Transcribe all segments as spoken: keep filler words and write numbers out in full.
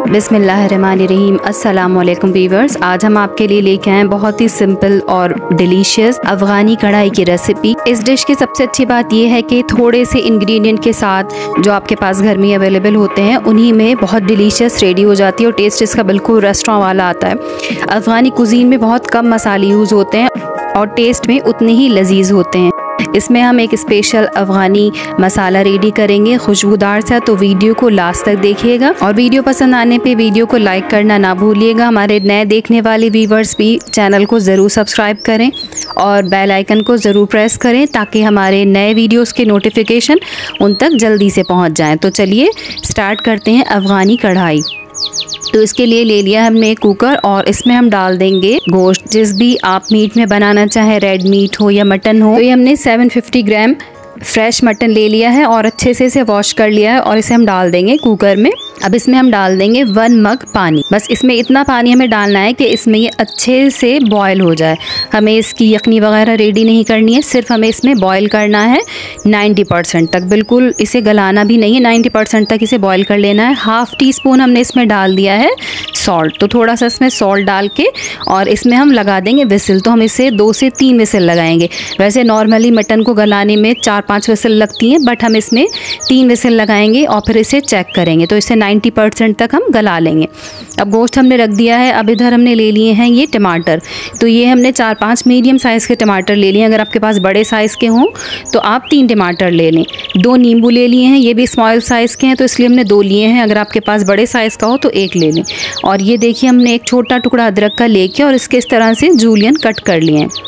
बिस्मिल्लाहिर्रहमानिर्रहीम। अस्सलाम वालेकुम वीवर्स। आज हम आपके लिए लेके आए हैं बहुत ही सिंपल और डिलीशियस अफ़गानी कढ़ाई की रेसिपी। इस डिश की सबसे अच्छी बात यह है कि थोड़े से इंग्रेडिएंट के साथ जो आपके पास घर में अवेलेबल होते हैं उन्हीं में बहुत डिलीशियस रेडी हो जाती है और टेस्ट इसका बिल्कुल रेस्टोरेंट वाला आता है। अफ़गानी कुजीन में बहुत कम मसाले यूज़ होते हैं और टेस्ट में उतने ही लजीज होते हैं। इसमें हम एक स्पेशल अफ़गानी मसाला रेडी करेंगे खुशबूदार सा, तो वीडियो को लास्ट तक देखिएगा और वीडियो पसंद आने पे वीडियो को लाइक करना ना भूलिएगा। हमारे नए देखने वाले व्यूवर्स भी चैनल को ज़रूर सब्सक्राइब करें और बेल आइकन को ज़रूर प्रेस करें ताकि हमारे नए वीडियोस के नोटिफिकेशन उन तक जल्दी से पहुंच जाएं। तो चलिए स्टार्ट करते हैं अफ़गानी कढ़ाई। तो इसके लिए ले लिया हमने कुकर और इसमें हम डाल देंगे गोश्त। जिस भी आप मीट में बनाना चाहे, रेड मीट हो या मटन हो। तो ये हमने सात सौ पचास ग्राम फ्रेश मटन ले लिया है और अच्छे से इसे वॉश कर लिया है और इसे हम डाल देंगे कुकर में। अब इसमें हम डाल देंगे वन मग पानी। बस इसमें इतना पानी हमें डालना है कि इसमें ये अच्छे से बॉयल हो जाए। हमें इसकी यखनी वगैरह रेडी नहीं करनी है, सिर्फ हमें इसमें बॉयल करना है नब्बे परसेंट तक। बिल्कुल इसे गलाना भी नहीं है, नब्बे परसेंट तक इसे बॉयल कर लेना है। हाफ़ टी स्पून हमने इसमें डाल दिया है सॉल्ट। तो थोड़ा सा इसमें सॉल्ट डाल के और इसमें हम लगा देंगे विसिल। तो हम इसे दो से तीन विसिल लगाएंगे। वैसे नॉर्मली मटन को गलाने में चार पाँच विसिल लगती हैं, बट हम इसमें तीन विसिल लगाएंगे और फिर इसे चेक करेंगे। तो इसे नब्बे परसेंट तक हम गला लेंगे। अब गोश्त हमने रख दिया है। अब इधर हमने ले लिए हैं ये टमाटर। तो ये हमने चार पांच मीडियम साइज़ के टमाटर ले लिए। अगर आपके पास बड़े साइज़ के हों तो आप तीन टमाटर ले लें। दो नींबू ले लिए हैं, ये भी स्मॉल साइज़ के हैं तो इसलिए हमने दो लिए हैं। अगर आपके पास बड़े साइज़ का हो तो एक ले लें। और ये देखिए हमने एक छोटा टुकड़ा अदरक का लेके और इसके इस तरह से जूलियन कट कर लिए हैं।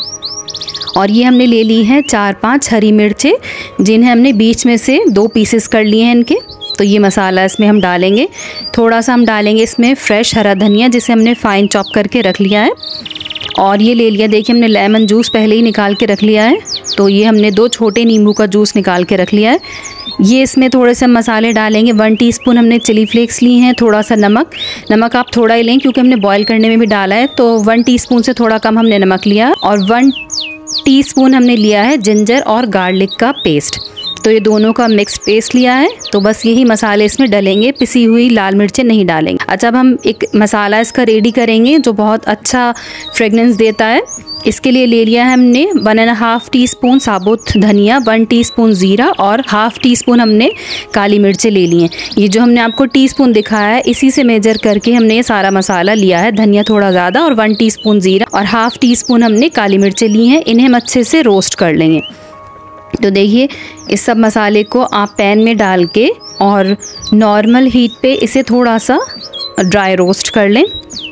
और ये हमने ले ली हैं चार पांच हरी मिर्चें, जिन्हें हमने बीच में से दो पीसेस कर लिए हैं इनके। तो ये मसाला इसमें हम डालेंगे। थोड़ा सा हम डालेंगे इसमें फ्रेश हरा धनिया, जिसे हमने फाइन चॉप करके रख लिया है। और ये ले लिया, देखिए हमने लेमन जूस पहले ही निकाल के रख लिया है। तो ये हमने दो छोटे नींबू का जूस निकाल के रख लिया है। ये इसमें थोड़े से मसाले डालेंगे। वन टीस्पून हमने चिली फ्लेक्स ली हैं। थोड़ा सा नमक, नमक आप थोड़ा ही लें क्योंकि हमने बॉईल करने में भी डाला है। तो वन टीस्पून से थोड़ा कम हमने नमक लिया और वन टीस्पून हमने लिया है जिंजर और गार्लिक का पेस्ट। तो ये दोनों का मिक्स पेस्ट लिया है। तो बस यही मसाले इसमें डलेंगे, पिसी हुई लाल मिर्चें नहीं डालेंगे। अच्छा, अब हम एक मसाला इसका रेडी करेंगे जो बहुत अच्छा फ्रेगनेंस देता है। इसके लिए ले लिया है हमने one and half teaspoon साबुत धनिया, वन टीस्पून जीरा और हाफ टी स्पून हमने काली मिर्चें ले ली हैं। ये जो हमने आपको टीस्पून दिखाया है इसी से मेजर करके हमने ये सारा मसाला लिया है। धनिया थोड़ा ज़्यादा और वन टीस्पून जीरा और हाफ टी स्पून हमने काली मिर्चें ली हैं। इन्हें हम अच्छे से रोस्ट कर लेंगे। तो देखिए इस सब मसाले को आप पैन में डाल के और नॉर्मल हीट पे इसे थोड़ा सा ड्राई रोस्ट कर लें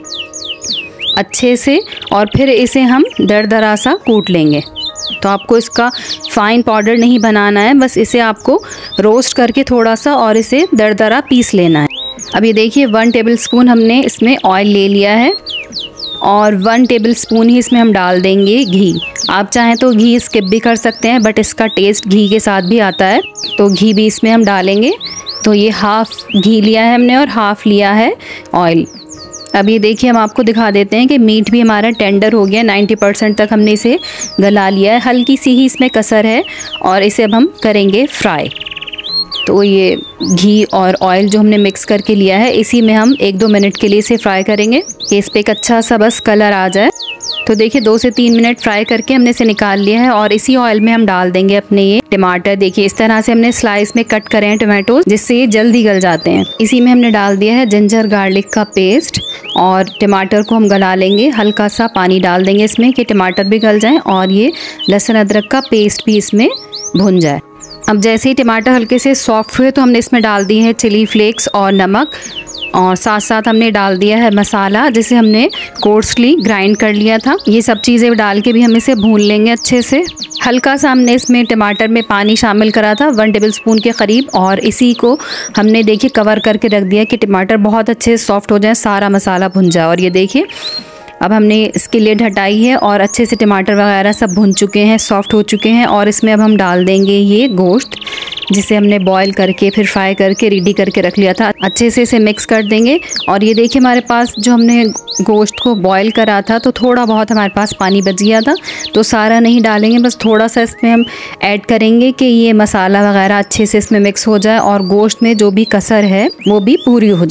अच्छे से और फिर इसे हम दरदरा सा कूट लेंगे। तो आपको इसका फाइन पाउडर नहीं बनाना है, बस इसे आपको रोस्ट करके थोड़ा सा और इसे दरदरा पीस लेना है। अब ये देखिए वन टेबल स्पून हमने इसमें ऑयल ले लिया है और वन टेबल स्पून ही इसमें हम डाल देंगे घी। आप चाहें तो घी स्किप भी कर सकते हैं, बट इसका टेस्ट घी के साथ भी आता है। तो घी भी इसमें हम डालेंगे। तो ये हाफ़ घी लिया है हमने और हाफ़ लिया है ऑयल। अब ये देखिए हम आपको दिखा देते हैं कि मीट भी हमारा टेंडर हो गया। नब्बे परसेंट तक हमने इसे गला लिया है। हल्की सी ही इसमें कसर है और इसे अब हम करेंगे फ्राई। तो ये घी और ऑयल जो हमने मिक्स करके लिया है इसी में हम एक दो मिनट के लिए इसे फ्राई करेंगे कि इस पर एक अच्छा सा बस कलर आ जाए। तो देखिए दो से तीन मिनट फ्राई करके हमने इसे निकाल लिया है और इसी ऑयल में हम डाल देंगे अपने ये टमाटर। देखिए इस तरह से हमने स्लाइस में कट करे हैं टमाटो, जिससे ये जल्दी गल जाते हैं। इसी में हमने डाल दिया है जिंजर गार्लिक का पेस्ट और टमाटर को हम गला लेंगे। हल्का सा पानी डाल देंगे इसमें कि टमाटर भी गल जाएं और ये लहसुन अदरक का पेस्ट भी इसमें भुन जाए। अब जैसे ही टमाटर हल्के से सॉफ्ट हुए तो हमने इसमें डाल दी है चिली फ्लेक्स और नमक और साथ साथ हमने डाल दिया है मसाला, जिसे हमने कोर्सली ग्राइंड कर लिया था। ये सब चीज़ें डाल के भी हम इसे भून लेंगे अच्छे से। हल्का सा हमने इसमें टमाटर में पानी शामिल करा था वन टेबल स्पून के करीब और इसी को हमने देखिए कवर करके रख दिया कि टमाटर बहुत अच्छे से सॉफ्ट हो जाए, सारा मसाला भुन जाए। और ये देखिए अब हमने इसकी लिड हटाई है और अच्छे से टमाटर वगैरह सब भुन चुके हैं, सॉफ्ट हो चुके हैं। और इसमें अब हम डाल देंगे ये गोश्त, जिसे हमने बॉईल करके फिर फ्राई करके रेडी करके रख लिया था। अच्छे से इसे मिक्स कर देंगे। और ये देखिए हमारे पास जो हमने गोश्त को बॉईल करा था तो थोड़ा बहुत हमारे पास पानी बच गया था, तो सारा नहीं डालेंगे, बस थोड़ा सा इसमें हम ऐड करेंगे कि ये मसाला वगैरह अच्छे से इसमें मिक्स हो जाए और गोश्त में जो भी कसर है वो भी पूरी हो जाए।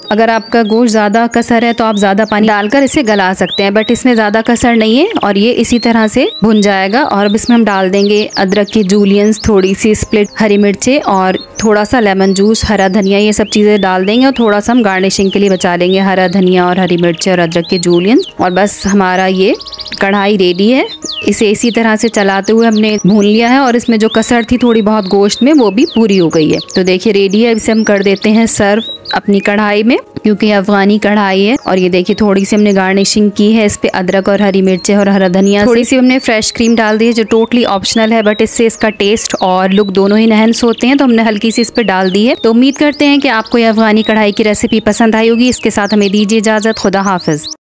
अगर आपका गोश्त ज़्यादा कसर है तो आप ज़्यादा पानी डालकर इसे गला सकते हैं, बट इसमें ज़्यादा कसर नहीं है और ये इसी तरह से भुन जाएगा। और अब इसमें हम डाल देंगे अदरक की जूलियंस, थोड़ी सी स्प्लिट हरी मिर्चें और थोड़ा सा लेमन जूस, हरा धनिया, ये सब चीज़ें डाल देंगे और थोड़ा सा हम गार्निशिंग के लिए बचा लेंगे हरा धनिया और हरी मिर्चें और अदरक के जूलियंस। और बस हमारा ये कढ़ाई रेडी है। इसे इसी तरह से चलाते हुए हमने भून लिया है और इसमें जो कसर थी थोड़ी बहुत गोश्त में वो भी पूरी हो गई है। तो देखिए रेडी है। इसे हम कर देते हैं सर्व अपनी कढ़ाई में, क्योंकि ये अफगानी कढ़ाई है। और ये देखिए थोड़ी सी हमने गार्निशिंग की है इस पे अदरक और हरी मिर्चें और हरा धनिया। थोड़ी सी हमने फ्रेश क्रीम डाल दी है जो टोटली ऑप्शनल है, बट इससे इसका टेस्ट और लुक दोनों ही एनहांस होते हैं, तो हमने हल्की सी इस पे डाल दी है। तो उम्मीद करते हैं कि आपको ये अफगानी कढ़ाई की रेसिपी पसंद आई होगी। इसके साथ हमें दीजिए इजाजत। खुदा हाफिज।